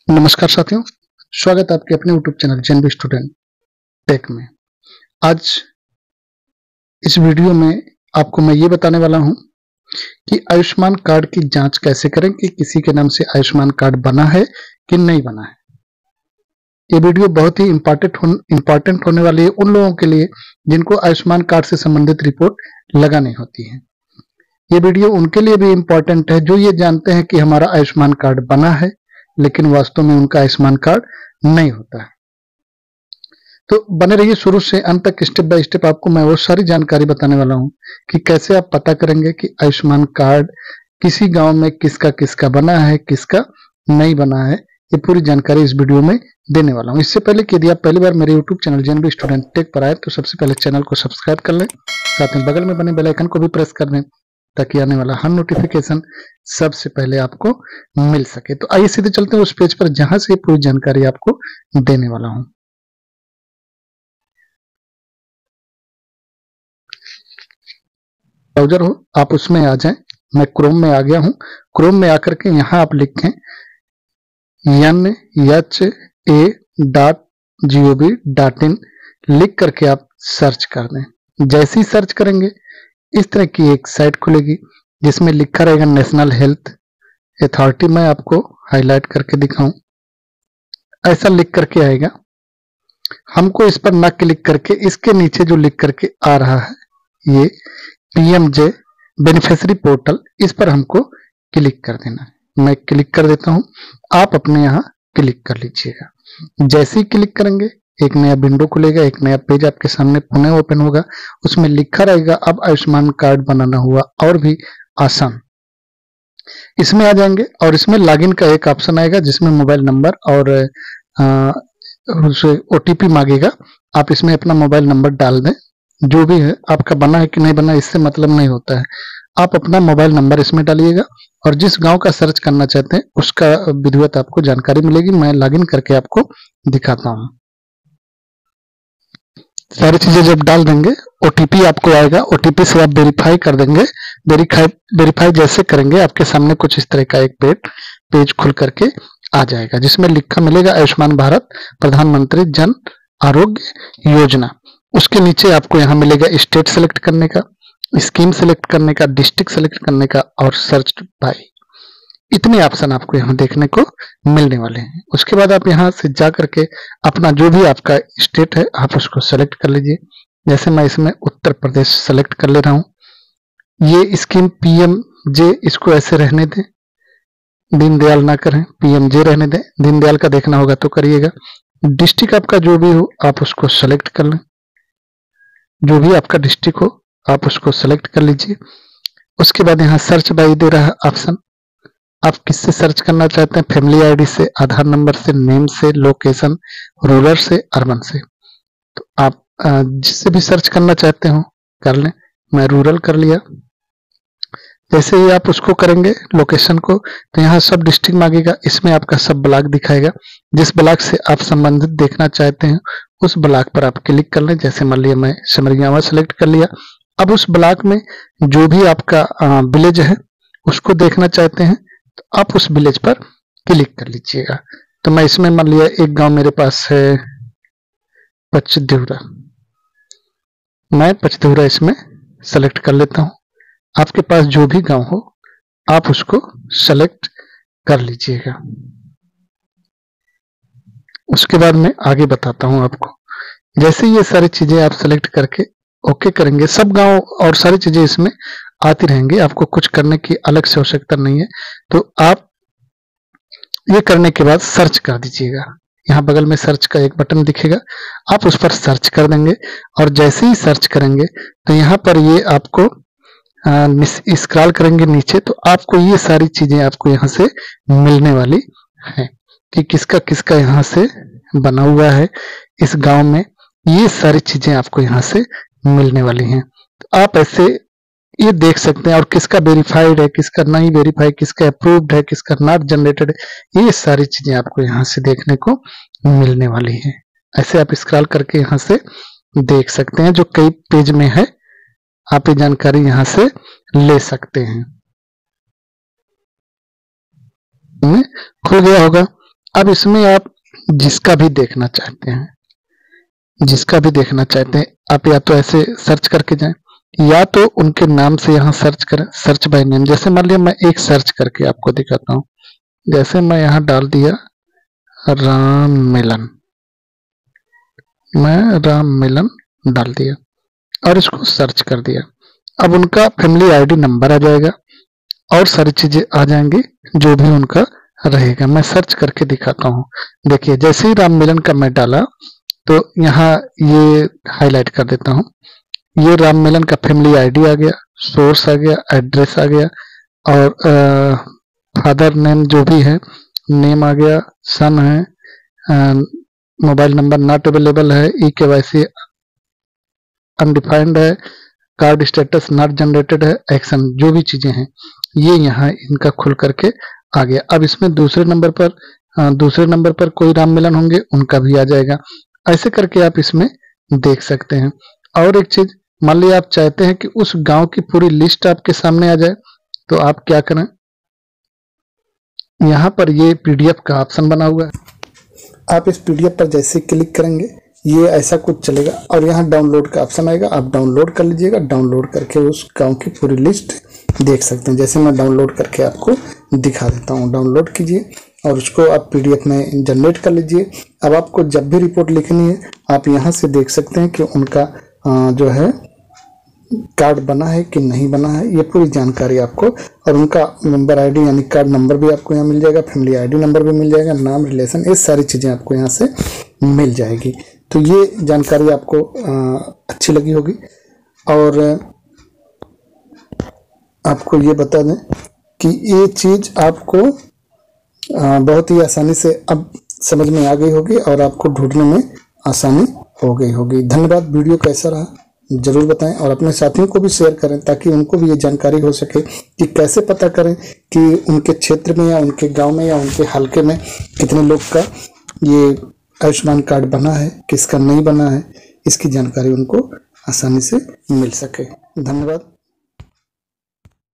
नमस्कार साथियों, स्वागत है आपके अपने YouTube channel JNB student tech में। आज इस वीडियो में आपको मैं ये बताने वाला हूं कि आयुष्मान कार्ड की जांच कैसे करें कि किसी के नाम से आयुष्मान कार्ड बना है कि नहीं बना है। ये वीडियो बहुत ही इम्पोर्टेंट होने वाली है उन लोगों के लिए जिनको आयुष्मान कार्ड से संबंधित रिपोर्ट लगानी होती है। ये वीडियो उनके लिए भी इम्पोर्टेंट है जो ये जानते हैं कि हमारा आयुष्मान कार्ड बना है लेकिन वास्तव में उनका आयुष्मान कार्ड नहीं होता है। तो बने रहिए शुरू से अंत तक, स्टेप बाय स्टेप आपको मैं वो सारी जानकारी बताने वाला हूं कि कैसे आप पता करेंगे कि आयुष्मान कार्ड किसी गांव में किसका किसका बना है, किसका नहीं बना है। ये पूरी जानकारी इस वीडियो में देने वाला हूं। इससे पहले कि यदि आप पहली बार मेरे YouTube channel JNB student tech पर आए तो सबसे पहले चैनल को सब्सक्राइब कर लें, साथ में बगल में बने बेल आइकन को भी प्रेस कर दें ताकि आने वाला हर नोटिफिकेशन सबसे पहले आपको मिल सके। तो आइए सीधे चलते हैं उस पेज पर जहां से पूरी जानकारी आपको देने वाला हूं। ब्राउजर हो आप उसमें आ जाएं। मैं क्रोम में आ गया हूं। क्रोम में आकर के यहां आप लिखें NHA.gov.in, लिख करके आप सर्च कर दें। जैसे ही सर्च करेंगे इस तरह की एक साइट खुलेगी जिसमें लिखा रहेगा नेशनल हेल्थ अथॉरिटी। मैं आपको हाईलाइट करके दिखाऊं, ऐसा लिख करके आएगा। हमको इस पर ना क्लिक करके इसके नीचे जो लिख करके आ रहा है ये PMJ बेनिफिशियरी पोर्टल, इस पर हमको क्लिक कर देना है। मैं क्लिक कर देता हूं, आप अपने यहां क्लिक कर लीजिएगा। जैसे ही क्लिक करेंगे एक नया विंडो खुलेगा, एक नया पेज आपके सामने पुनः ओपन होगा। उसमें लिखा रहेगा अब आयुष्मान कार्ड बनाना हुआ और भी आसान। इसमें आ जाएंगे और इसमें लॉगिन का एक ऑप्शन आएगा जिसमें मोबाइल नंबर और उसे OTP मांगेगा। आप इसमें अपना मोबाइल नंबर डाल दें, जो भी है आपका बना है कि नहीं बना इससे मतलब नहीं होता है। आप अपना मोबाइल नंबर इसमें डालिएगा और जिस गांव का सर्च करना चाहते हैं उसका विधिवत आपको जानकारी मिलेगी। मैं लॉगिन करके आपको दिखाता हूं। सारी चीजें जब डाल देंगे OTP आपको आएगा, OTP से आप वेरीफाई कर देंगे। वेरीफाई जैसे करेंगे आपके सामने कुछ इस तरह का एक पेज खुल करके आ जाएगा जिसमें लिखा मिलेगा आयुष्मान भारत प्रधानमंत्री जन आरोग्य योजना। उसके नीचे आपको यहाँ मिलेगा स्टेट सेलेक्ट करने का, स्कीम सेलेक्ट करने का, डिस्ट्रिक्ट सेलेक्ट करने का और सर्च बाय। इतने ऑप्शन आपको यहाँ देखने को मिलने वाले हैं। उसके बाद आप यहाँ से जा करके अपना जो भी आपका स्टेट है आप उसको सेलेक्ट कर लीजिए। जैसे मैं इसमें उत्तर प्रदेश सेलेक्ट कर ले रहा हूँ। ये स्कीम PMJ, इसको ऐसे रहने दें, दीनदयाल ना करें, PMJ रहने दें। दीनदयाल का देखना होगा तो करिएगा। डिस्ट्रिक्ट आपका जो भी हो आप उसको सेलेक्ट कर लें, जो भी आपका डिस्ट्रिक्ट हो आप उसको सेलेक्ट कर लीजिए। उसके बाद यहाँ सर्च बाय दे रहा है ऑप्शन। आप किससे सर्च करना चाहते हैं, फैमिली ID से, आधार नंबर से, नेम से, लोकेशन, रूरल से, अर्बन से। तो आप जिससे भी सर्च करना चाहते हो कर लें। मैं रूरल कर लिया। जैसे ही आप उसको करेंगे लोकेशन को तो यहाँ सब डिस्ट्रिक्ट मांगेगा। इसमें आपका सब ब्लॉक दिखाएगा। जिस ब्लॉक से आप संबंधित देखना चाहते हैं उस ब्लॉक पर आप क्लिक कर लें। जैसे मान लिया मैं सिमरियावा सेलेक्ट कर लिया। अब उस ब्लॉक में जो भी आपका विलेज है उसको देखना चाहते हैं तो आप उस विलेज पर क्लिक कर लीजिएगा। तो मैं इसमें मान लिया एक गांव मेरे पास है पचदेवरा, मैं पचदेवरा इसमें सेलेक्ट कर लेता हूं। आपके पास जो भी गांव हो आप उसको सेलेक्ट कर लीजिएगा। उसके बाद मैं आगे बताता हूं आपको। जैसे ये सारी चीजें आप सेलेक्ट करके ओके करेंगे, सब गांव और सारी चीजें इसमें आती रहेंगी। आपको कुछ करने की अलग से आवश्यकता नहीं है। तो आप ये करने के बाद सर्च कर दीजिएगा। यहाँ बगल में सर्च का एक बटन दिखेगा, आप उस पर सर्च कर देंगे और जैसे ही सर्च करेंगे तो यहाँ पर ये आपको स्क्रॉल करेंगे नीचे तो आपको ये सारी चीजें आपको यहाँ से मिलने वाली हैं कि किसका किसका यहाँ से बना हुआ है इस गांव में। ये सारी चीजें आपको यहाँ से मिलने वाली हैं। तो आप ऐसे ये देख सकते हैं और किसका वेरीफाइड है, किसका नहीं वेरीफाइड, किसका अप्रूव्ड है, किसका नॉट जनरेटेड है, ये सारी चीजें आपको यहाँ से देखने को मिलने वाली हैं। ऐसे आप स्क्रॉल करके यहाँ से देख सकते हैं। जो कई पेज में है आप ये जानकारी यहाँ से ले सकते हैं। खुल गया होगा। अब इसमें आप जिसका भी देखना चाहते हैं, आप या तो ऐसे सर्च करके जाएं, या तो उनके नाम से यहाँ सर्च करें, सर्च बाय नेम। जैसे मान लिया मैं एक सर्च करके आपको दिखाता हूँ, जैसे मैं यहाँ डाल दिया राम मिलन, मैं राम मिलन डाल दिया और इसको सर्च कर दिया। अब उनका फैमिली आईडी नंबर आ जाएगा और सारी चीजें आ जाएंगी जो भी उनका रहेगा। मैं सर्च करके दिखाता हूँ। देखिए जैसे ही राम मिलन का मैं डाला तो यहाँ ये हाईलाइट कर देता हूँ, ये राम मिलन का फैमिली आईडी आ गया, सोर्स आ गया, एड्रेस आ गया और फादर नेम जो भी है नेम आ गया, सन है, मोबाइल नंबर नॉट अवेलेबल है, ई-केवाईसी अनडिफाइंड है, कार्ड स्टेटस नॉट जनरेटेड है, एक्शन जो भी चीजें हैं ये यहाँ इनका खुल करके आ गया। अब इसमें दूसरे नंबर पर कोई राम मिलन होंगे उनका भी आ जाएगा। ऐसे करके आप इसमें देख सकते हैं। और एक चीज, मान लिया आप चाहते हैं कि उस गांव की पूरी लिस्ट आपके सामने आ जाए, तो आप क्या करें, यहाँ पर ये पीडीएफ का ऑप्शन बना हुआ है, आप इस पीडीएफ पर जैसे क्लिक करेंगे ये ऐसा कुछ चलेगा और यहाँ डाउनलोड का ऑप्शन आएगा, आप डाउनलोड कर लीजिएगा। डाउनलोड करके उस गांव की पूरी लिस्ट देख सकते हैं। जैसे मैं डाउनलोड करके आपको दिखा देता हूँ, डाउनलोड कीजिए और उसको आप पीडीएफ में जनरेट कर लीजिए। अब आपको जब भी रिपोर्ट लिखनी है आप यहाँ से देख सकते हैं कि उनका जो है कार्ड बना है कि नहीं बना है, ये पूरी जानकारी आपको, और उनका मेंबर आईडी यानी कार्ड नंबर भी आपको यहाँ मिल जाएगा, फैमिली आईडी नंबर भी मिल जाएगा, नाम, रिलेशन, ये सारी चीज़ें आपको यहाँ से मिल जाएगी। तो ये जानकारी आपको अच्छी लगी होगी। और आपको ये बता दें कि ये चीज़ आपको बहुत ही आसानी से अब समझ में आ गई होगी और आपको ढूंढने में आसानी हो गई होगी। धन्यवाद। वीडियो कैसा रहा जरूर बताएं और अपने साथियों को भी शेयर करें ताकि उनको भी ये जानकारी हो सके कि कैसे पता करें कि उनके क्षेत्र में या उनके गांव में या उनके हलके में कितने लोग का ये आयुष्मान कार्ड बना है, किसका नहीं बना है, इसकी जानकारी उनको आसानी से मिल सके। धन्यवाद।